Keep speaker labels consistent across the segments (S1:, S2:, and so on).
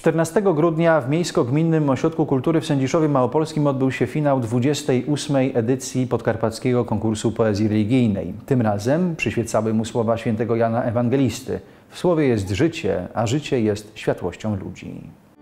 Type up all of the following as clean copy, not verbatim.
S1: 14 grudnia w Miejsko-Gminnym Ośrodku Kultury w Sędziszowie Małopolskim odbył się finał 28. edycji Podkarpackiego Konkursu Poezji Religijnej. Tym razem przyświecały mu słowa świętego Jana Ewangelisty. W słowie jest życie, a życie jest światłością ludzi.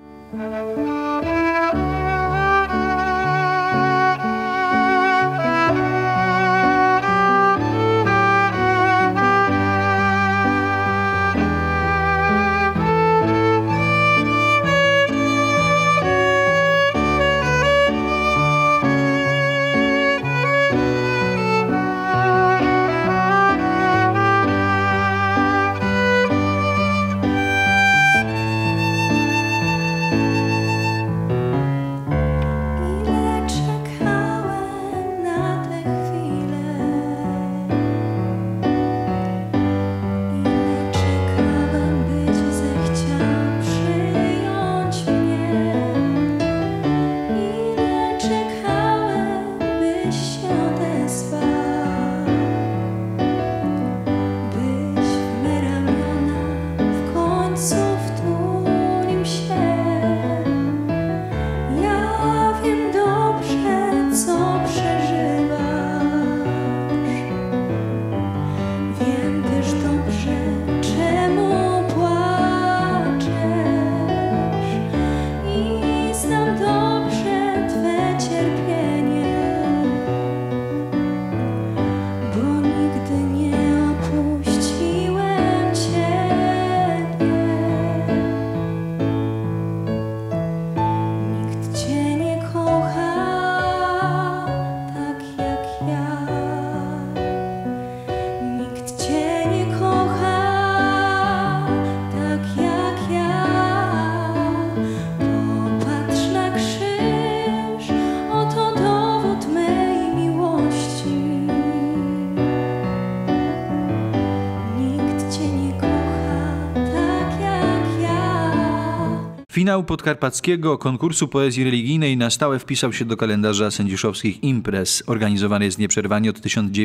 S2: Finał Podkarpackiego Konkursu Poezji Religijnej na stałe wpisał się do kalendarza sędziszowskich imprez. Organizowany jest nieprzerwanie od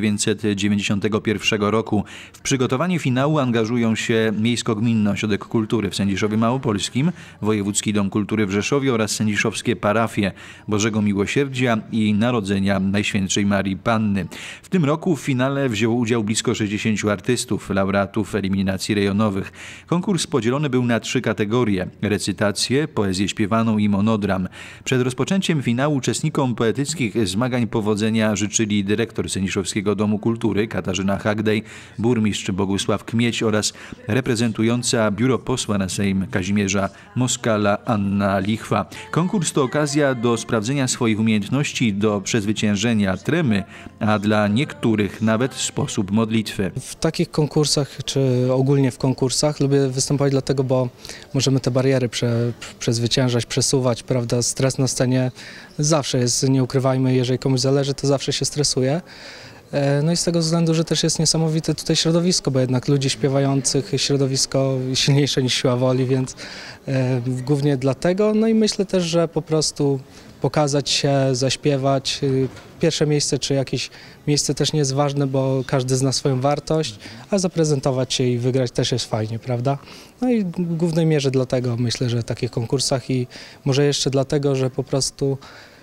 S2: 1991 roku. W przygotowanie finału angażują się Miejsko-Gminny Ośrodek Kultury w Sędziszowie Małopolskim, Wojewódzki Dom Kultury w Rzeszowie oraz sędziszowskie parafie Bożego Miłosierdzia i Narodzenia Najświętszej Marii Panny. W tym roku w finale wzięło udział blisko 60 artystów, laureatów eliminacji rejonowych. Konkurs podzielony był na 3 kategorie: recytację, poezję śpiewaną i monodram. Przed rozpoczęciem finału uczestnikom poetyckich zmagań powodzenia życzyli dyrektor Sędziszowskiego Domu Kultury Katarzyna Hagdej, burmistrz Bogusław Kmieć oraz reprezentująca biuro posła na Sejm Kazimierza Moskala Anna Lichwa. Konkurs to okazja do sprawdzenia swoich umiejętności, do przezwyciężenia tremy, a dla niektórych nawet sposób modlitwy.
S3: W takich konkursach, czy ogólnie w konkursach lubię występować dlatego, bo możemy te bariery przezwyciężać, przesuwać, prawda? Stres na scenie zawsze jest, nie ukrywajmy, jeżeli komuś zależy, to zawsze się stresuje. No i z tego względu, że też jest niesamowite tutaj środowisko, bo jednak ludzi śpiewających, środowisko silniejsze niż siła woli, więc głównie dlatego. No i myślę też, że po prostu pokazać się, zaśpiewać. Pierwsze miejsce czy jakieś miejsce też nie jest ważne, bo każdy zna swoją wartość, a zaprezentować się i wygrać też jest fajnie, prawda? No i w głównej mierze dlatego myślę, że w takich konkursach i może jeszcze dlatego, że po prostu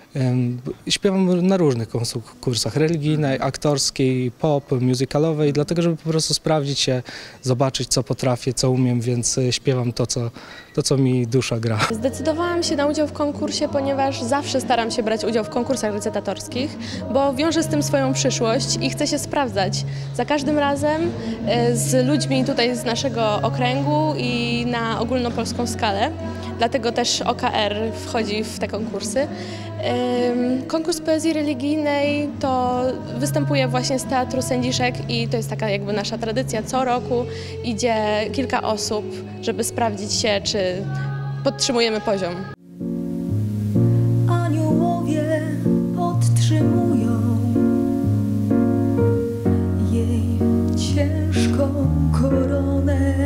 S3: śpiewam na różnych konkursach, religijnej, aktorskiej, pop, musicalowej, dlatego żeby po prostu sprawdzić się, zobaczyć co potrafię, co umiem, więc śpiewam to, co mi dusza gra.
S4: Zdecydowałam się na udział w konkursie, ponieważ zawsze staram się brać udział w konkursach recytatorskich, bo wiążę z tym swoją przyszłość i chcę się sprawdzać za każdym razem z ludźmi tutaj z naszego okręgu i na ogólnopolską skalę. Dlatego też OKR wchodzi w te konkursy. Konkurs poezji religijnej to występuje właśnie z Teatru Sędziszek i to jest taka jakby nasza tradycja. Co roku idzie kilka osób, żeby sprawdzić się, czy podtrzymujemy poziom.
S5: Aniołowie podtrzymują jej ciężką koronę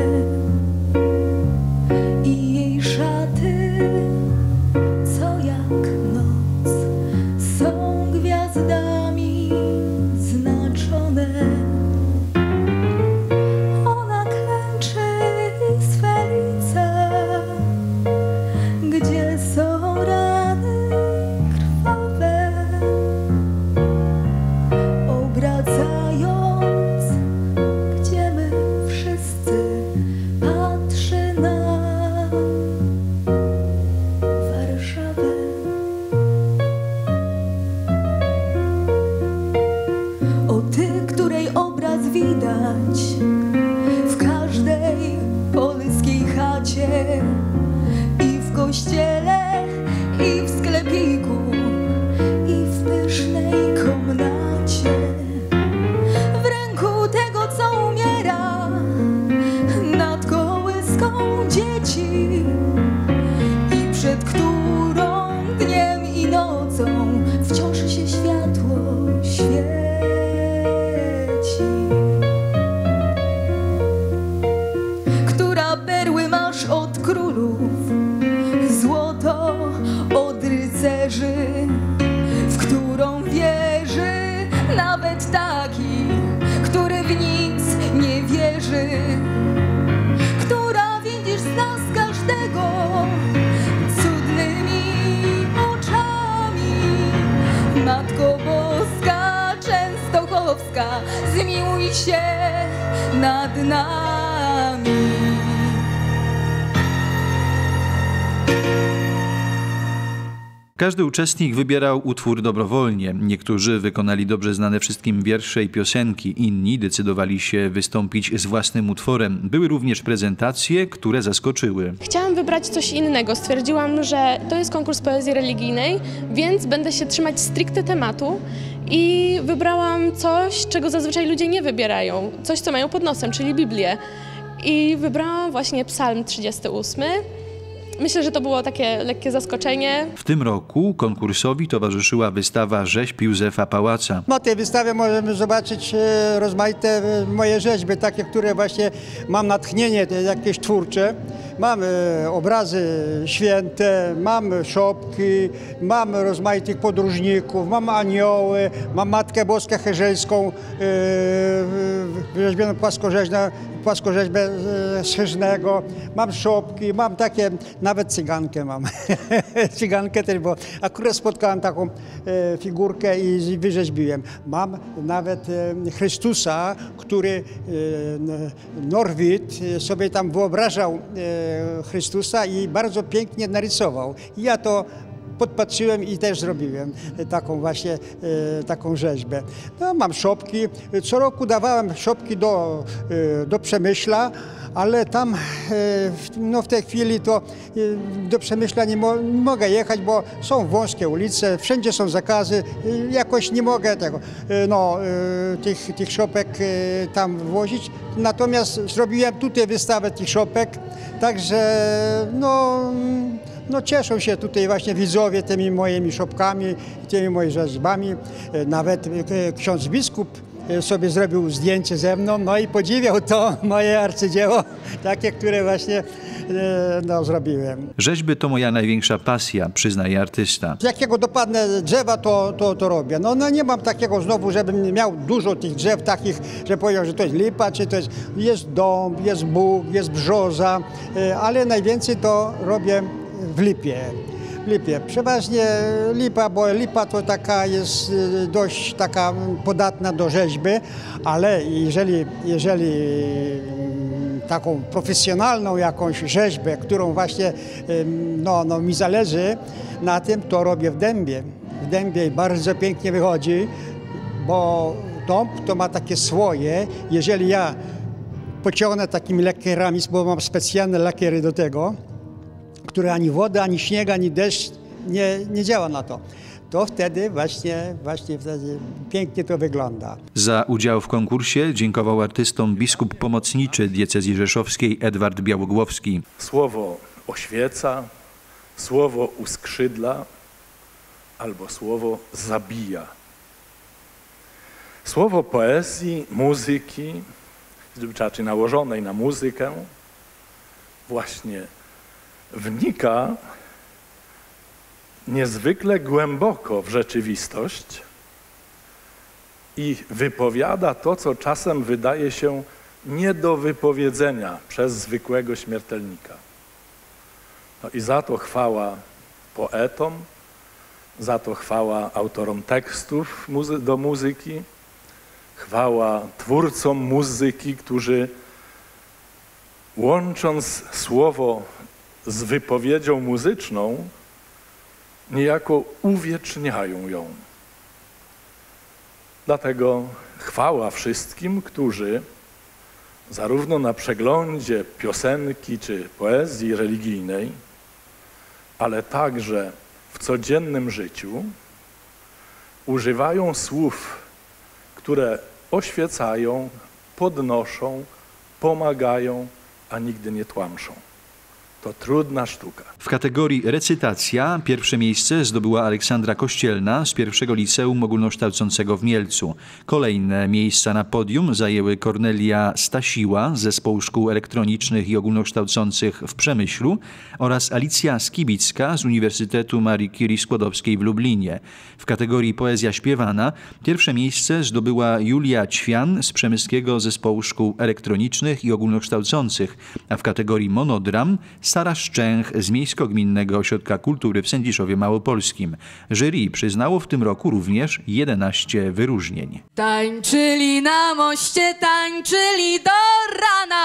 S5: i jej szaty, co jak noc są gwiazdami znaczone. Ona klęczy swe lice kościele i w sklepiku, i w pysznej komnacie. W ręku tego, co umiera, nad kołyską dzieci, i przed którą dniem i nocą wciąż się światło świeci. Która perły masz od królów, złoto od rycerzy, w którą wierzy nawet taki, który w nic nie wierzy. Która widzisz z nas każdego cudnymi oczami. Matko Boska Częstochowska, zmiłuj się nad nami.
S2: Każdy uczestnik wybierał utwór dobrowolnie. Niektórzy wykonali dobrze znane wszystkim wiersze i piosenki, inni decydowali się wystąpić z własnym utworem. Były również prezentacje, które zaskoczyły.
S4: Chciałam wybrać coś innego. Stwierdziłam, że to jest konkurs poezji religijnej, więc będę się trzymać stricte tematu i wybrałam coś, czego zazwyczaj ludzie nie wybierają. Coś, co mają pod nosem, czyli Biblię. I wybrałam właśnie Psalm 38. Myślę, że to było takie lekkie zaskoczenie.
S2: W tym roku konkursowi towarzyszyła wystawa rzeźb Józefa Pałaca.
S6: Na tej wystawie możemy zobaczyć rozmaite moje rzeźby, takie, które właśnie mam natchnienie jakieś twórcze. Mam obrazy święte, mam szopki, mam rozmaitych podróżników, mam anioły, mam Matkę Boską Herzelską, wyrzeźbioną płaskorzeźbę z Chyżnego, mam szopki, mam takie, nawet cygankę mam. Cygankę też, bo akurat spotkałem taką figurkę i wyrzeźbiłem. Mam nawet Chrystusa, który Norwid sobie tam wyobrażał Chrystusa i bardzo pięknie narysował. I ja to podpatrzyłem i też zrobiłem taką właśnie taką rzeźbę. No, mam szopki. Co roku dawałem szopki do Przemyśla, ale tam no, w tej chwili to do Przemyśla nie mogę jechać, bo są wąskie ulice, wszędzie są zakazy, jakoś nie mogę tego, tych szopek tam włożyć. Natomiast zrobiłem tutaj wystawę tych szopek, także no cieszą się tutaj właśnie widzowie tymi moimi szopkami, tymi moimi rzeźbami. Nawet ksiądz biskup sobie zrobił zdjęcie ze mną, no i podziwiał to moje arcydzieło, takie, które właśnie zrobiłem.
S2: Rzeźby to moja największa pasja, przyznaje artysta.
S6: Z jakiego dopadnę drzewa, to robię. No nie mam takiego znowu, żebym miał dużo tych drzew takich, że powiedział, że to jest lipa, czy to jest dąb, jest bóg, jest brzoza, ale najwięcej to robię w lipie. Przeważnie lipa, bo lipa to taka jest dość taka podatna do rzeźby, ale jeżeli taką profesjonalną jakąś rzeźbę, którą właśnie mi zależy na tym, to robię w dębie. W dębie i bardzo pięknie wychodzi, bo dąb to ma takie słoje. Jeżeli ja pociągnę takimi lakierami, bo mam specjalne lakiery do tego, które ani woda, ani śnieg, ani deszcz nie działa na to. To wtedy właśnie wtedy pięknie to wygląda.
S2: Za udział w konkursie dziękował artystom biskup pomocniczy diecezji rzeszowskiej Edward Białogłowski.
S7: Słowo oświeca, słowo uskrzydla albo słowo zabija. Słowo poezji, muzyki, raczej nałożonej na muzykę, właśnie wnika niezwykle głęboko w rzeczywistość i wypowiada to, co czasem wydaje się nie do wypowiedzenia przez zwykłego śmiertelnika. No i za to chwała poetom, za to chwała autorom tekstów do muzyki, chwała twórcom muzyki, którzy łącząc słowo z wypowiedzią muzyczną, niejako uwieczniają ją. Dlatego chwała wszystkim, którzy zarówno na przeglądzie piosenki czy poezji religijnej, ale także w codziennym życiu używają słów, które oświecają, podnoszą, pomagają, a nigdy nie tłamszą. To trudna sztuka.
S2: W kategorii recytacja pierwsze miejsce zdobyła Aleksandra Kościelna z pierwszego liceum ogólnokształcącego w Mielcu. Kolejne miejsca na podium zajęły Kornelia Stasiła z Zespołu Szkół Elektronicznych i Ogólnokształcących w Przemyślu oraz Alicja Skibicka z Uniwersytetu Marii Curie Skłodowskiej w Lublinie. W kategorii poezja śpiewana pierwsze miejsce zdobyła Julia Ćwian z Przemyskiego Zespołu Szkół Elektronicznych i Ogólnokształcących, a w kategorii monodram Sara Szczęch z Miejsko-Gminnego Ośrodka Kultury w Sędziszowie Małopolskim. Jury przyznało w tym roku również 11 wyróżnień.
S5: Tańczyli na moście, tańczyli do rana,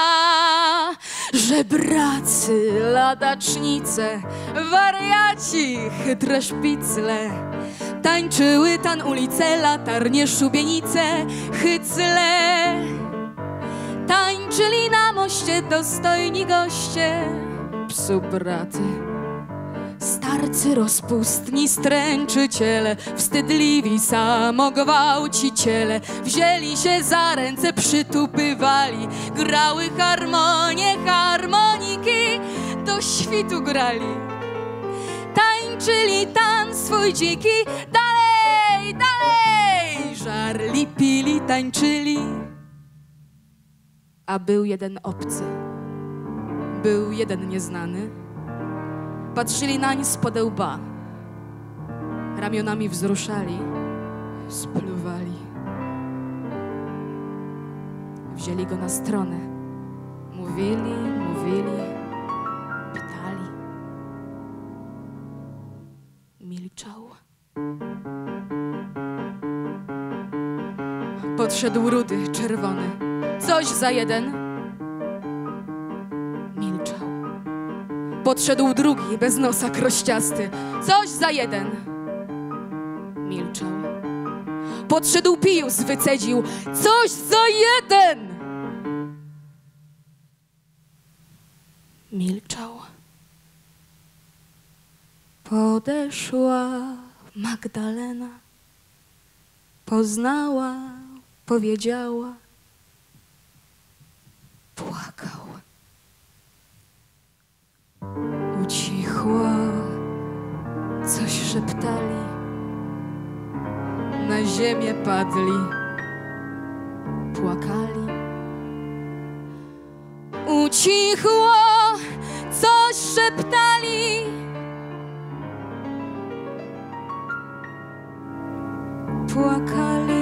S5: żebracy, ladacznice, wariaci, chytre szpicle. Tańczyły tan ulice, latarnie, szubienice, hycle. Tańczyli na moście dostojni goście, psubraty, starcy rozpustni stręczyciele, wstydliwi samogwałciciele. Wzięli się za ręce, przytupywali, grały harmonie, harmoniki, do świtu grali. Tańczyli tan swój dziki, dalej, dalej, żarli, pili, tańczyli. A był jeden obcy, był jeden nieznany. Patrzyli nań spod łba, ramionami wzruszali, spluwali. Wzięli go na stronę, mówili, mówili, pytali. Milczał. Podszedł rudy, czerwony, coś za jeden. Milczał. Podszedł drugi, bez nosa, krościasty, coś za jeden. Milczał. Podszedł Pijus, wycedził, coś za jeden. Milczał. Podeszła Magdalena, poznała, powiedziała, płakał. Ucichło, coś szeptali, na ziemię padli, płakali. Ucichło, coś szeptali, płakali.